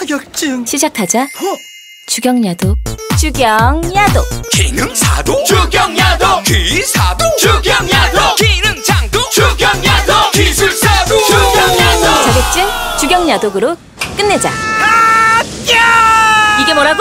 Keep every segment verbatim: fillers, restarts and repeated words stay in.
자격증. 시작하자. 어? 주경야도. 주경야도. 기능사도 주경야도. 기사도 주경야도. 기능장도 주경야도. 기술사도 주경야도. 자격증 주경야독으로 끝내자. 아! 이게 뭐라고?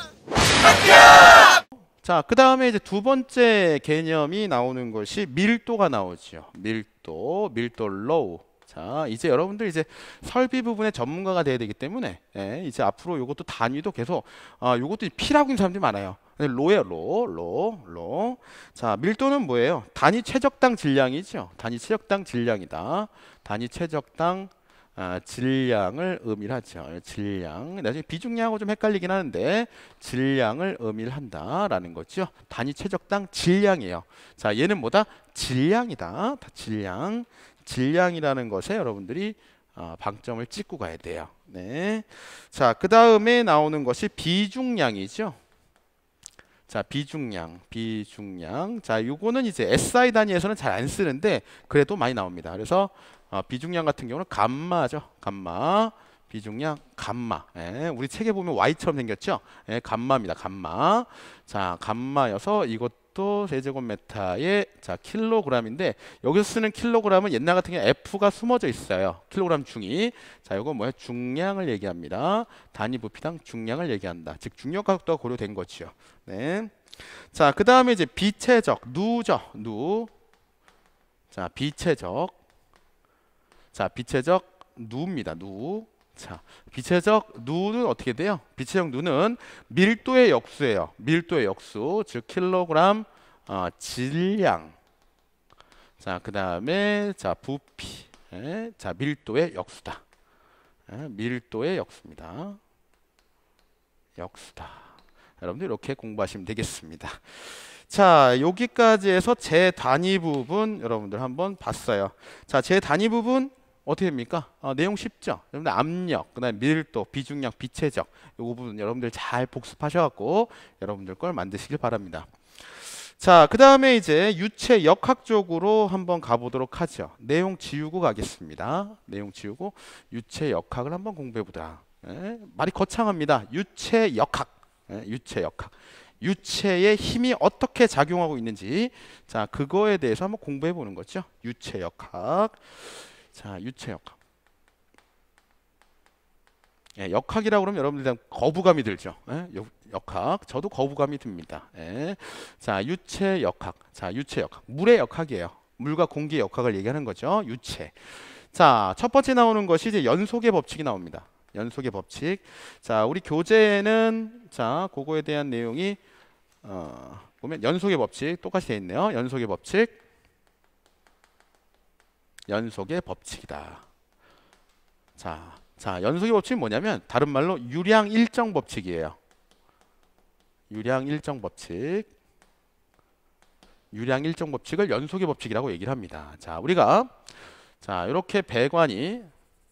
자, 그 다음에 이제 두 번째 개념이 나오는 것이 밀도가 나오죠. 밀도, 밀도 로우. 자, 이제 여러분들 이제 설비 부분의 전문가가 돼야 되기 때문에 예, 이제 앞으로 요것도 단위도 계속 아, 요것도 P라고 있는 사람들이 많아요. 로예요, 로, 로, 로. 자, 밀도는 뭐예요? 단위 최적당 질량이죠. 단위 최적당 질량이다. 단위 최적당 아, 질량을 의미하죠. 질량. 나중에 비중량하고 좀 헷갈리긴 하는데 질량을 의미한다라는 거죠. 단위 최적당 질량이에요. 자, 얘는 뭐다? 질량이다. 질량. 질량이라는 것에 여러분들이 어, 방점을 찍고 가야 돼요. 네. 자, 그 다음에 나오는 것이 비중량이죠. 자, 비중량, 비중량. 자, 요거는 이제 에스아이 단위에서는 잘 안 쓰는데 그래도 많이 나옵니다. 그래서 어, 비중량 같은 경우는 감마죠. 감마. 비중량 감마. 예, 우리 책에 보면 Y처럼 생겼죠. 예, 감마입니다. 감마. 자, 감마여서 이것도 세제곱미터의 자 킬로그램인데 여기서 쓰는 킬로그램은 옛날 같은 경우 F가 숨어져 있어요. 킬로그램 중위. 자, 이거 뭐야? 중량을 얘기합니다. 단위 부피당 중량을 얘기한다. 즉 중력 각도가 고려된 거죠. 네. 자, 그 다음에 이제 비체적 누죠. 누. 자, 비체적. 자, 비체적 누입니다. 누. 자, 비체적 누는 어떻게 돼요? 비체적 누는 밀도의 역수예요. 밀도의 역수, 즉 킬로그램 어, 질량. 자, 그 다음에 자 부피. 예, 자, 밀도의 역수다. 예, 밀도의 역수입니다. 역수다. 여러분들 이렇게 공부하시면 되겠습니다. 자, 여기까지 해서 제 단위 부분 여러분들 한번 봤어요. 자, 제 단위 부분 어떻게 됩니까? 어, 내용 쉽죠? 여러분들 압력, 그다음에 밀도, 비중량, 비체적 이 부분 여러분들 잘 복습하셔갖고 여러분들 걸 만드시길 바랍니다. 자, 그 다음에 이제 유체 역학 쪽으로 한번 가보도록 하죠. 내용 지우고 가겠습니다. 내용 지우고 유체 역학을 한번 공부해보자. 예? 말이 거창합니다. 유체 역학, 예? 유체 역학. 유체의 힘이 어떻게 작용하고 있는지 자, 그거에 대해서 한번 공부해보는 거죠. 유체 역학. 자, 유체 역학. 예, 역학이라고 그러면 여러분들 일단 거부감이 들죠. 예? 역학. 저도 거부감이 듭니다. 예. 자, 유체 역학. 자, 유체 역학. 물의 역학이에요. 물과 공기의 역학을 얘기하는 거죠. 유체. 자, 첫 번째 나오는 것이 이제 연속의 법칙이 나옵니다. 연속의 법칙. 자, 우리 교재에는 자, 그거에 대한 내용이 어, 보면 연속의 법칙 똑같이 되어 있네요. 연속의 법칙. 연속의 법칙이다. 자, 자, 연속의 법칙은 뭐냐면 다른 말로 유량 일정 법칙이에요. 유량 일정 법칙. 유량 일정 법칙을 연속의 법칙이라고 얘기를 합니다. 자, 우리가 자, 이렇게 배관이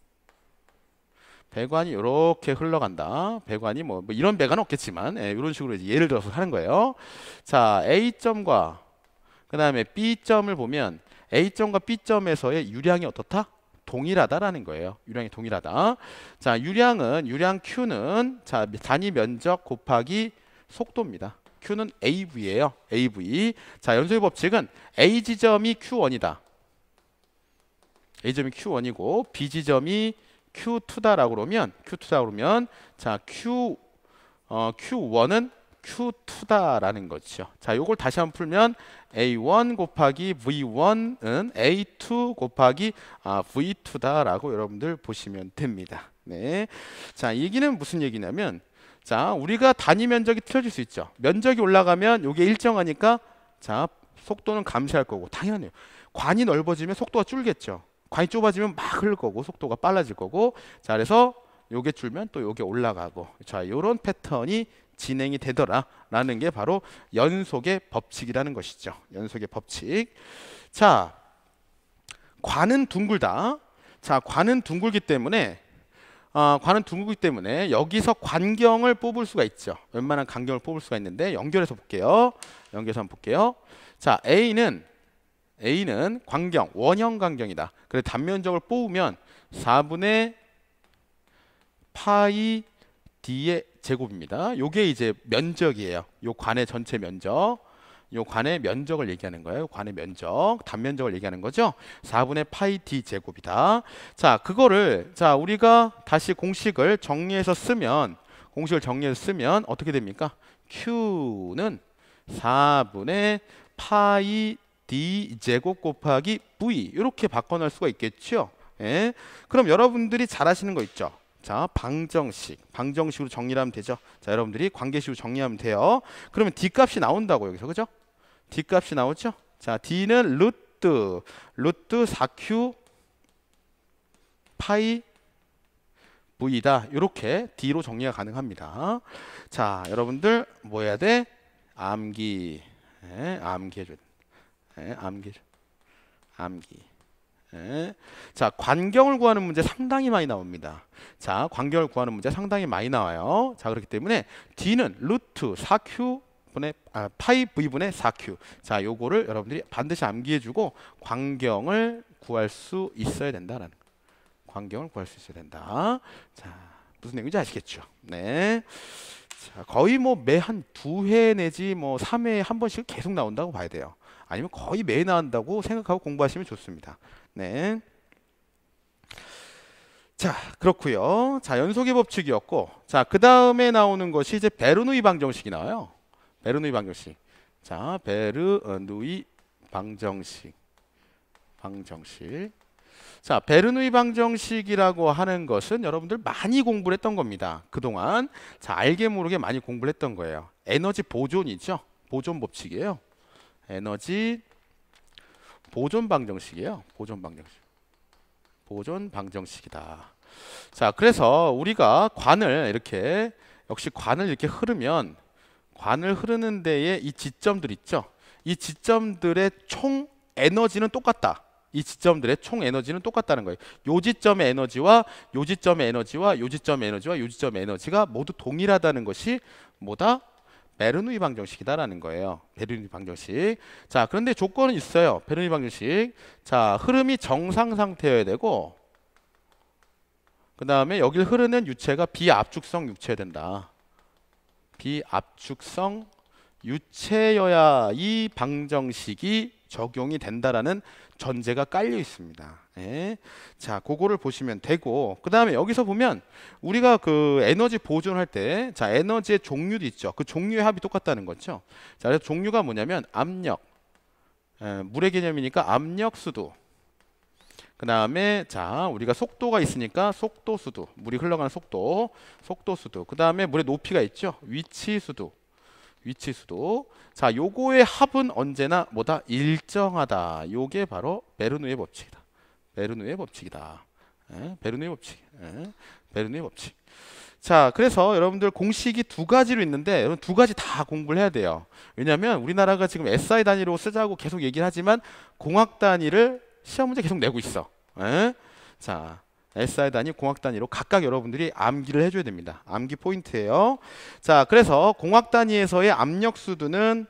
배관이 이렇게 흘러간다. 배관이 뭐, 뭐 이런 배관은 없겠지만 예, 이런 식으로 이제 예를 들어서 하는 거예요. 자, A점과 그 다음에 B점을 보면 A점과 B점에서의 유량이 어떻다? 동일하다라는 거예요. 유량이 동일하다. 자, 유량은 유량 Q는 자, 단위 면적 곱하기 속도입니다. Q는 에이브이예요. 에이브이. 자, 연속의 법칙은 A 지점이 큐 원이다. A 지점이 큐 원이고 B 지점이 큐 투다라고 그러면 큐 투다 그러면 자, Q 어, 큐 원은 큐 투다라는 거죠. 자, 요걸 다시 한번 풀면 에이 원 곱하기 브이 원은 에이 투 곱하기 아, 브이 투다라고 여러분들 보시면 됩니다. 네. 자, 이 얘기는 무슨 얘기냐면 자, 우리가 단위 면적이 틀어질 수 있죠. 면적이 올라가면 요게 일정하니까 자, 속도는 감소할 거고 당연해요. 관이 넓어지면 속도가 줄겠죠. 관이 좁아지면 막 흐를 거고 속도가 빨라질 거고 자, 그래서 요게 줄면 또 요게 올라가고 자, 요런 패턴이 진행이 되더라라는 게 바로 연속의 법칙이라는 것이죠. 연속의 법칙. 자, 관은 둥글다. 자, 관은 둥글기 때문에 어, 관은 둥글기 때문에 여기서 관경을 뽑을 수가 있죠. 웬만한 간경을 뽑을 수가 있는데 연결해서 볼게요. 연결해서 한번 볼게요. 자, A는 A는 관경, 원형 관경이다. 그래서 단면적을 뽑으면 사분의 파이 D의 제곱입니다. 요게 이제 면적이에요. 요 관의 전체 면적. 요 관의 면적을 얘기하는 거예요. 관의 면적, 단면적을 얘기하는 거죠. 사분의 파이 D 제곱이다. 자, 그거를 자, 우리가 다시 공식을 정리해서 쓰면 공식을 정리해서 쓰면 어떻게 됩니까? Q는 사분의 파이 D 제곱 곱하기 V 이렇게 바꿔놓을 수가 있겠죠. 예. 그럼 여러분들이 잘 아시는 거 있죠. 자, 방정식. 방정식으로 정리를 하면 되죠. 자, 여러분들이 관계식으로 정리하면 돼요. 그러면 D 값이 나온다고 여기서. 그죠? D 값이 나오죠? 자, D는 루트 루트 사 큐 파이 V다. 이렇게 D로 정리가 가능합니다. 자, 여러분들 뭐 해야 돼? 암기. 예, 암기 해줘. 예, 암기. 암기. 예. 자, 관경을 구하는 문제 상당히 많이 나옵니다. 자, 관경을 구하는 문제 상당히 많이 나와요. 자, 그렇기 때문에 D는 루트 사 큐 분의 아, 파이 V분의 사 큐. 자, 요거를 여러분들이 반드시 암기해주고 관경을 구할 수 있어야 된다라는 거. 관경을 구할 수 있어야 된다. 자, 무슨 내용인지 아시겠죠? 네. 자, 거의 뭐 매 한 두 회 내지 뭐 삼 회에 한 번씩 계속 나온다고 봐야 돼요. 아니면 거의 매일 나온다고 생각하고 공부하시면 좋습니다. 네. 자, 그렇고요. 자, 연속의 법칙이었고, 자, 그 다음에 나오는 것이 이제 베르누이 방정식이 나와요. 베르누이 방정식. 자, 베르누이 방정식. 방정식. 자, 베르누이 방정식이라고 하는 것은 여러분들 많이 공부를 했던 겁니다. 그동안. 자, 알게 모르게 많이 공부를 했던 거예요. 에너지 보존이죠. 보존 법칙이에요. 에너지 보존 방정식이에요. 보존 방정식. 보존 방정식이다. 자, 그래서 우리가 관을 이렇게 역시 관을 이렇게 흐르면 관을 흐르는 데에 이 지점들 있죠. 이 지점들의 총 에너지는 똑같다. 이 지점들의 총 에너지는 똑같다는 거예요. 요 지점의 에너지와 요 지점의 에너지와 요 지점의 에너지와 요 지점의 에너지가 모두 동일하다는 것이 뭐다? 베르누이 방정식이다라는 거예요. 베르누이 방정식. 자, 그런데 조건은 있어요. 베르누이 방정식. 자, 흐름이 정상 상태여야 되고, 그 다음에 여길 흐르는 유체가 비압축성 유체여야 된다. 비압축성 유체여야 이 방정식이 적용이 된다라는 전제가 깔려 있습니다. 예. 자, 그거를 보시면 되고, 그 다음에 여기서 보면 우리가 그 에너지 보존할 때, 자, 에너지의 종류도 있죠. 그 종류의 합이 똑같다는 거죠. 자, 그래서 종류가 뭐냐면 압력, 예, 물의 개념이니까 압력 수도. 그 다음에 자, 우리가 속도가 있으니까 속도 수도, 물이 흘러가는 속도, 속도 수도. 그 다음에 물의 높이가 있죠. 위치 수도. 위치 수도. 자, 요거의 합은 언제나 뭐다? 일정하다. 요게 바로 베르누이의 법칙이다. 베르누이의 법칙이다. 예? 베르누이의 법칙. 예? 베르누이의 법칙. 자, 그래서 여러분들 공식이 두 가지로 있는데 여러분 두 가지 다 공부를 해야 돼요. 왜냐하면 우리나라가 지금 에스아이 단위로 쓰자고 계속 얘기를 하지만 공학 단위를 시험 문제 계속 내고 있어. 예? 자, 에스아이 단위, 공학 단위로 각각 여러분들이 암기를 해줘야 됩니다. 암기 포인트예요. 자, 그래서 공학 단위에서의 압력 수두는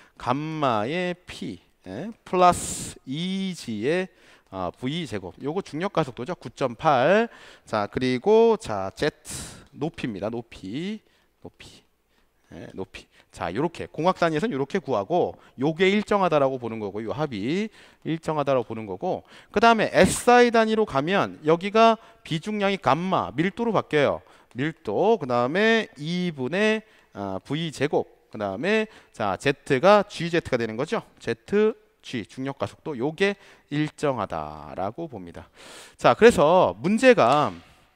감마의 P 예? 플러스 이 지의 어, V 제곱. 요거 중력 가속도죠. 구 점 팔. 자, 그리고 자, Z 높이입니다. 높이, 높이, 예, 높이. 자, 요렇게 공학 단위에서는 요렇게 구하고 요게 일정하다라고 보는 거고, 요 합이 일정하다라고 보는 거고, 그 다음에 에스아이 단위로 가면 여기가 비중량이 감마 밀도로 바뀌어요. 밀도. 그 다음에 이분의 아, V 제곱. 그 다음에 자, Z가 지제트가 되는 거죠. Z G 중력 가속도. 요게 일정하다라고 봅니다. 자, 그래서 문제가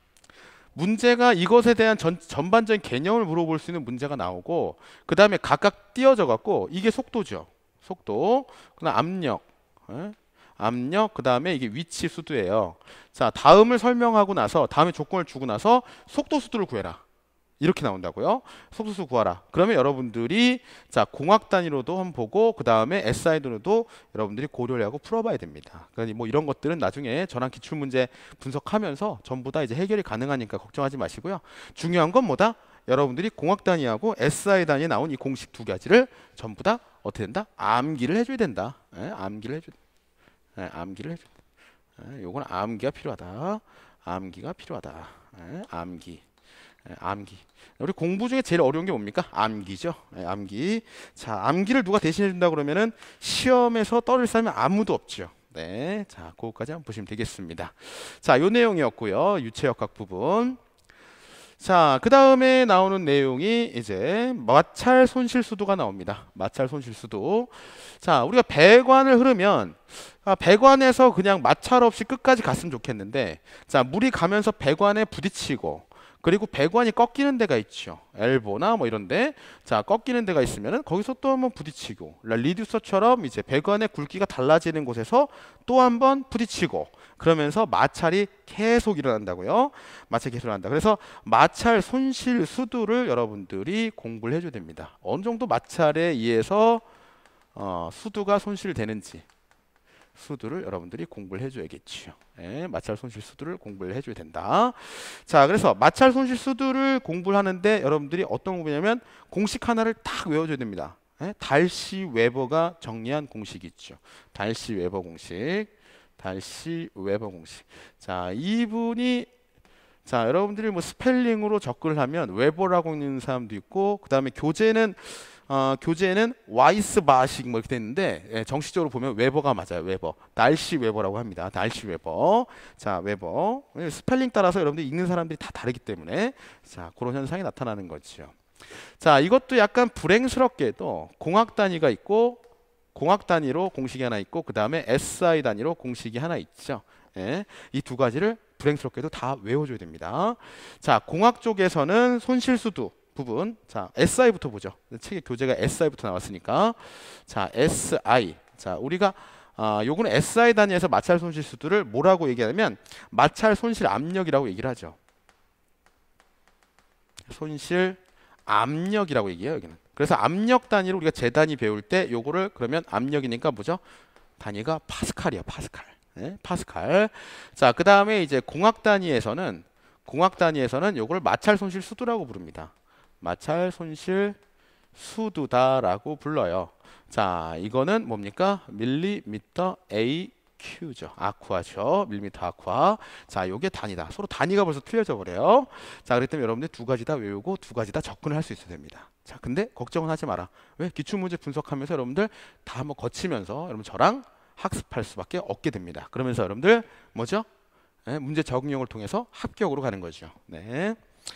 문제가 이것에 대한 전, 전반적인 개념을 물어볼 수 있는 문제가 나오고, 그 다음에 각각 띄어져 갖고 이게 속도죠. 속도. 그다음 압력. 예? 압력. 그 다음에 이게 위치 수도예요. 자, 다음을 설명하고 나서 다음에 조건을 주고 나서 속도 수도를 구해라. 이렇게 나온다고요. 속도 수도 구하라. 그러면 여러분들이 자, 공학 단위로도 한번 보고 그 다음에 에스아이 단위로도 여러분들이 고려를 하고 풀어봐야 됩니다. 그러니 뭐 이런 것들은 나중에 전환 기출 문제 분석하면서 전부 다 이제 해결이 가능하니까 걱정하지 마시고요. 중요한 건 뭐다? 여러분들이 공학 단위하고 에스아이 단위에 나온 이 공식 두 가지를 전부 다 어떻게 된다? 암기를 해줘야 된다. 예? 암기를 해줘. 예? 암기를 해줘. 예? 요건 암기가 필요하다. 암기가 필요하다. 예? 암기. 예, 암기. 우리 공부 중에 제일 어려운 게 뭡니까? 암기죠. 예, 암기. 자, 암기를 누가 대신해 준다 그러면은 시험에서 떨어질 사람이 아무도 없죠. 네, 자, 그거까지 한번 보시면 되겠습니다. 자, 요 내용이었고요. 유체역학 부분. 자, 그 다음에 나오는 내용이 이제 마찰 손실수도가 나옵니다. 마찰 손실수도. 자, 우리가 배관을 흐르면 아, 배관에서 그냥 마찰 없이 끝까지 갔으면 좋겠는데, 자, 물이 가면서 배관에 부딪히고 그리고 배관이 꺾이는 데가 있죠. 엘보나 뭐 이런데, 자, 꺾이는 데가 있으면은 거기서 또 한번 부딪히고, 리듀서처럼 이제 배관의 굵기가 달라지는 곳에서 또 한번 부딪히고, 그러면서 마찰이 계속 일어난다고요. 마찰이 계속 일어난다. 그래서 마찰 손실 수두를 여러분들이 공부를 해줘야 됩니다. 어느 정도 마찰에 의해서 어, 수두가 손실되는지. 수두를 여러분들이 공부를 해줘야겠죠. 예, 마찰 손실 수두를 공부를 해줘야 된다. 자, 그래서 마찰 손실 수두를 공부를 하는데 여러분들이 어떤 공부냐면 공식 하나를 딱 외워줘야 됩니다. 예, 달시 웨버가 정리한 공식이 있죠. 달시 웨버 공식, 달시 웨버 공식. 자, 이분이 자, 여러분들이 뭐 스펠링으로 접근을 하면 웨버라고 있는 사람도 있고, 그 다음에 교재는 어, 교재는 와이스바식 뭐 이렇게 돼 있는데, 예, 정식적으로 보면 웨버가 맞아요. 웨버. 달시 웨버라고 합니다. 달시 웨버. 자, 웨버. 스펠링 따라서 여러분들이 읽는 사람들이 다 다르기 때문에, 자, 그런 현상이 나타나는 거죠. 자, 이것도 약간 불행스럽게도 공학 단위가 있고, 공학 단위로 공식이 하나 있고, 그 다음에 에스아이 단위로 공식이 하나 있죠. 예, 이 두 가지를 불행스럽게도 다 외워줘야 됩니다. 자, 공학 쪽에서는 손실수두 부분, 자, 에스아이부터 보죠. 책의 교재가 에스아이부터 나왔으니까, 자, 에스아이. 자, 우리가 아, 요거는 에스아이 단위에서 마찰 손실 수두를 뭐라고 얘기하냐면 마찰 손실 압력이라고 얘기를 하죠. 손실 압력이라고 얘기해요, 여기는. 그래서 압력 단위로 우리가 재단위 배울 때 요거를 그러면 압력이니까 뭐죠? 단위가 파스칼이야, 파스칼. 네, 파스칼. 자, 그 다음에 이제 공학 단위에서는 공학 단위에서는 요걸 마찰 손실 수두라고 부릅니다. 마찰 손실 수두다라고 불러요. 자, 이거는 뭡니까? 밀리미터 에이큐죠. 아쿠아죠. 밀리미터 아쿠아. 자, 요게 단위다. 서로 단위가 벌써 틀려져 버려요. 자, 그렇기 때문에 여러분들 두 가지 다 외우고 두 가지 다 접근을 할 수 있어야 됩니다. 자, 근데 걱정은 하지 마라. 왜? 기출문제 분석하면서 여러분들 다 한번 거치면서 여러분 저랑 학습할 수밖에 없게 됩니다. 그러면서 여러분들 뭐죠? 네, 문제 적응력을 통해서 합격으로 가는 거죠. 네.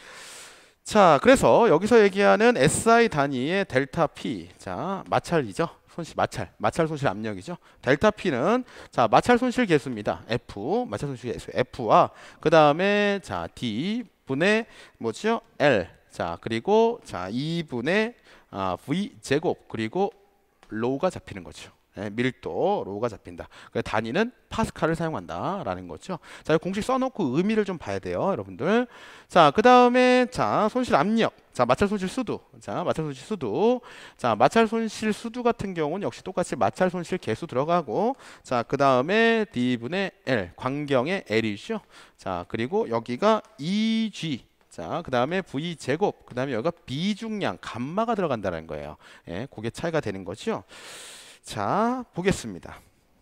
자, 그래서 여기서 얘기하는 에스아이 단위의 델타 P, 자, 마찰이죠. 손실, 마찰, 마찰 손실 압력이죠. 델타 P는 자, 마찰 손실 계수입니다. F, 마찰 손실 계수 F와 그 다음에 자, D 분의 뭐죠? L, 자, 그리고 자, 이 분의 아, V 제곱 그리고 로우가 잡히는 거죠. 네, 밀도 로우가 잡힌다. 그래서 단위는 파스칼을 사용한다라는 거죠. 자, 공식 써놓고 의미를 좀 봐야 돼요, 여러분들. 자, 그 다음에 자, 손실 압력. 자, 마찰 손실 수두. 자, 마찰 손실 수두. 자, 마찰 손실 수두 같은 경우는 역시 똑같이 마찰 손실 계수 들어가고, 자, 그 다음에 D분의 L, 광경의 L이죠. 자, 그리고 여기가 이 지. 자, 그 다음에 V 제곱. 그 다음에 여기가 비중량, 감마가 들어간다는 거예요. 예, 그게 차이가 되는 거죠. 자, 보겠습니다.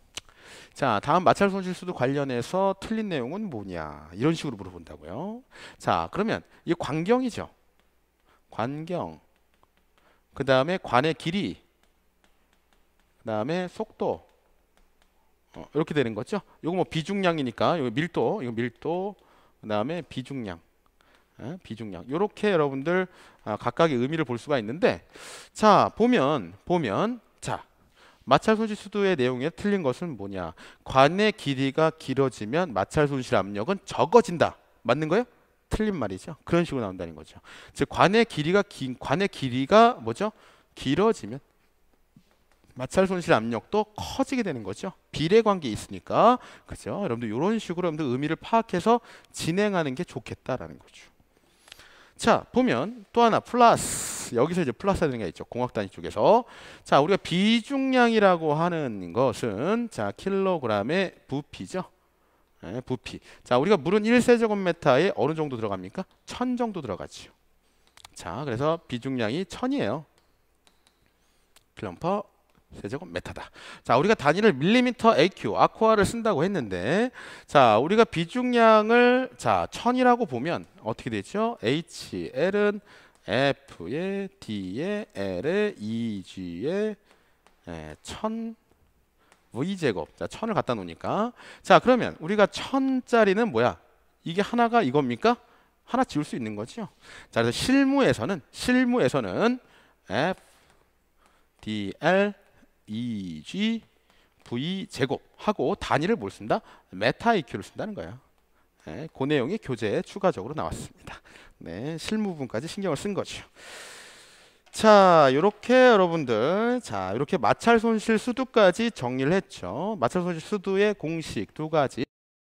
자, 다음 마찰 손실 수두 관련해서 틀린 내용은 뭐냐, 이런 식으로 물어본다고요. 자, 그러면 이 광경이죠. 광경. 그 다음에 관의 길이. 그 다음에 속도. 어, 이렇게 되는 거죠. 이거 뭐 비중량이니까 이거 밀도, 이거 밀도. 그 다음에 비중량. 에? 비중량. 이렇게 여러분들 아, 각각의 의미를 볼 수가 있는데, 자, 보면 보면 자. 마찰 손실 수두의 내용에 틀린 것은 뭐냐? 관의 길이가 길어지면 마찰 손실 압력은 적어진다. 맞는 거예요? 틀린 말이죠. 그런 식으로 나온다는 거죠. 즉 관의 길이가 긴 관의 길이가 뭐죠? 길어지면 마찰 손실 압력도 커지게 되는 거죠. 비례 관계 있으니까. 그죠? 여러분들 이런 식으로 여러분들 의미를 파악해서 진행하는 게 좋겠다라는 거죠. 자, 보면 또 하나 플러스. 여기서 이제 플러스 되는 게 있죠. 공학 단위 쪽에서. 자, 우리가 비중량이라고 하는 것은 자, 킬로그램의 부피죠. 네, 부피. 자, 우리가 물은 일 세제곱미터에 어느 정도 들어갑니까? 천 정도 들어가죠. 자, 그래서 비중량이 천이에요. 킬로그램 퍼 세제곱 메타다. 자, 우리가 단위를 밀리미터 에이큐, 아쿠아를 쓴다고 했는데, 자, 우리가 비중량을 자 천이라고 보면 어떻게 되죠? 에이치엘은 F에 D에 L에 이지에 천 V제곱. 자, 천을 갖다 놓으니까. 자, 그러면 우리가 천짜리는 뭐야? 이게 하나가 이겁니까? 하나 지울 수 있는 거죠. 자, 그래서 실무에서는 실무에서는 F D L 이 지 V 제곱 하고 단위를 뭘 쓴다? 메타 이큐를 쓴다는 거예요. 네, 그 내용이 교재에 추가적으로 나왔습니다. 네, 실무 부분까지 신경을 쓴 거죠. 자, 이렇게 여러분들, 자, 이렇게 마찰 손실 수두까지 정리를 했죠. 마찰 손실 수두의 공식 두 가지.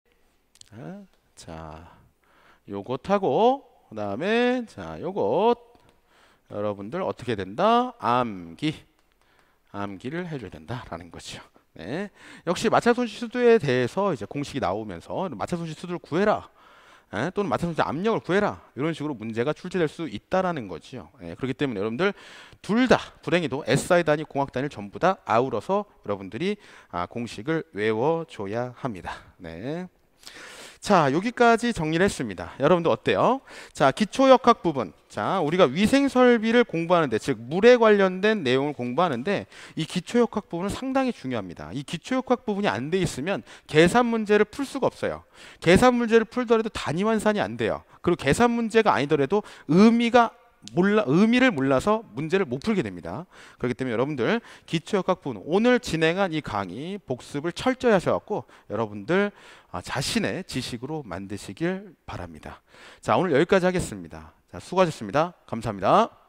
자, 요것하고 그다음에 자, 요것 여러분들 어떻게 된다? 암기. 암기를 해줘야 된다라는 거죠. 네. 역시 마찰 손실 수두에 대해서 이제 공식이 나오면서 마찰 손실 수두를 구해라. 에? 또는 마찰 손실 압력을 구해라. 이런 식으로 문제가 출제될 수 있다라는 거죠. 예, 그렇기 때문에 여러분들 둘 다 불행히도 에스아이 단위, 공학 단위를 전부 다 아울러서 여러분들이 아, 공식을 외워줘야 합니다. 네. 자, 여기까지 정리를 했습니다. 여러분들 어때요? 자, 기초역학 부분. 자, 우리가 위생 설비를 공부하는데, 즉 물에 관련된 내용을 공부하는데 이 기초역학 부분은 상당히 중요합니다. 이 기초역학 부분이 안 돼 있으면 계산 문제를 풀 수가 없어요. 계산 문제를 풀더라도 단위 환산이 안 돼요. 그리고 계산 문제가 아니더라도 의미가 몰라, 의미를 몰라서 문제를 못 풀게 됩니다. 그렇기 때문에 여러분들 기초역학 부분 오늘 진행한 이 강의 복습을 철저히 하셔갖고 여러분들 아, 자신의 지식으로 만드시길 바랍니다. 자, 오늘 여기까지 하겠습니다. 자, 수고하셨습니다. 감사합니다.